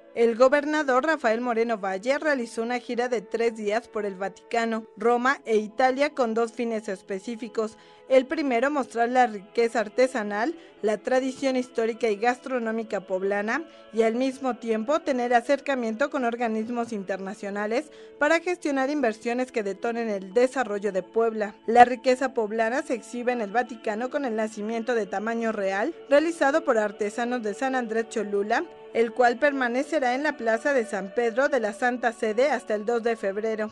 El gobernador Rafael Moreno Valle realizó una gira de 3 días por el Vaticano, Roma e Italia con dos fines específicos. El primero, mostrar la riqueza artesanal, la tradición histórica y gastronómica poblana y al mismo tiempo tener acercamiento con organismos internacionales para gestionar inversiones que detonen el desarrollo de Puebla. La riqueza poblana se exhibe en el Vaticano con el nacimiento de tamaño real realizado por artesanos de San Andrés Cholula, el cual permanecerá en la Plaza de San Pedro de la Santa Sede hasta el 2 de febrero.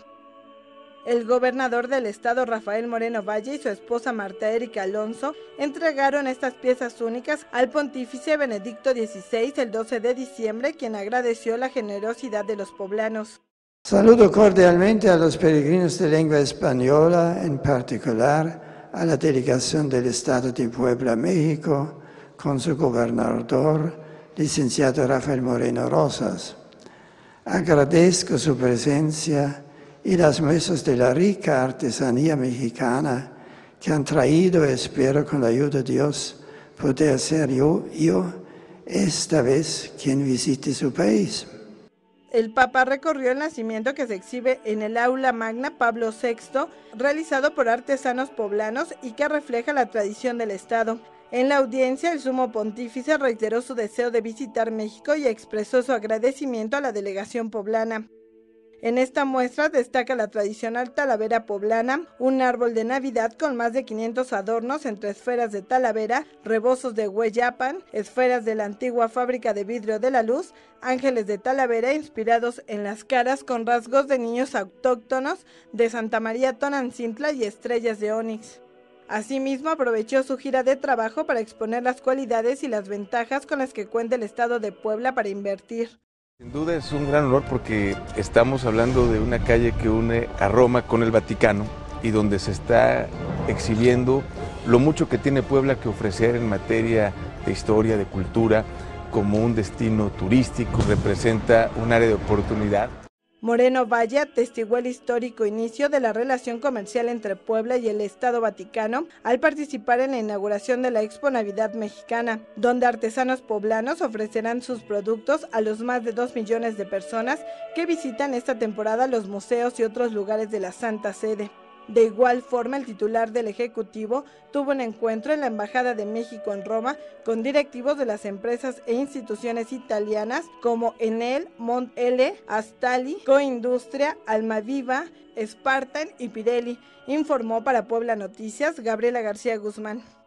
El gobernador del estado, Rafael Moreno Valle, y su esposa Marta Erika Alonso entregaron estas piezas únicas al pontífice Benedicto XVI el 12 de diciembre, quien agradeció la generosidad de los poblanos. Saludo cordialmente a los peregrinos de lengua española, en particular a la delegación del Estado de Puebla, México, con su gobernador, licenciado Rafael Moreno Rosas. Agradezco su presencia y las muestras de la rica artesanía mexicana que han traído, espero con la ayuda de Dios, poder ser yo esta vez quien visite su país. El Papa recorrió el nacimiento que se exhibe en el Aula Magna Pablo VI, realizado por artesanos poblanos y que refleja la tradición del Estado. En la audiencia, el sumo pontífice reiteró su deseo de visitar México y expresó su agradecimiento a la delegación poblana. En esta muestra destaca la tradicional talavera poblana, un árbol de Navidad con más de 500 adornos entre esferas de talavera, rebozos de hueyapan, esferas de la antigua fábrica de vidrio de la luz, ángeles de talavera inspirados en las caras con rasgos de niños autóctonos de Santa María Tonancintla y estrellas de ónix. Asimismo, aprovechó su gira de trabajo para exponer las cualidades y las ventajas con las que cuenta el estado de Puebla para invertir. Sin duda es un gran honor porque estamos hablando de una calle que une a Roma con el Vaticano y donde se está exhibiendo lo mucho que tiene Puebla que ofrecer en materia de historia, de cultura, como un destino turístico, representa un área de oportunidad. Moreno Valle atestiguó el histórico inicio de la relación comercial entre Puebla y el Estado Vaticano al participar en la inauguración de la Expo Navidad Mexicana, donde artesanos poblanos ofrecerán sus productos a los más de 2 millones de personas que visitan esta temporada los museos y otros lugares de la Santa Sede. De igual forma, el titular del Ejecutivo tuvo un encuentro en la Embajada de México en Roma con directivos de las empresas e instituciones italianas como Enel, Mont-L, Astali, Coindustria, Almaviva, Spartan y Pirelli, informó para Puebla Noticias Gabriela García Guzmán.